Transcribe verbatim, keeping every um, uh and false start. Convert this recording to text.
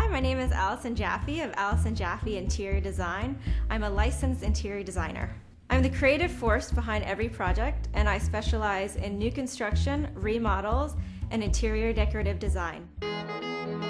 Hi, my name is Allison Jaffe of Allison Jaffe Interior Design. I'm a licensed interior designer. I'm the creative force behind every project, and I specialize in new construction, remodels, and interior decorative design.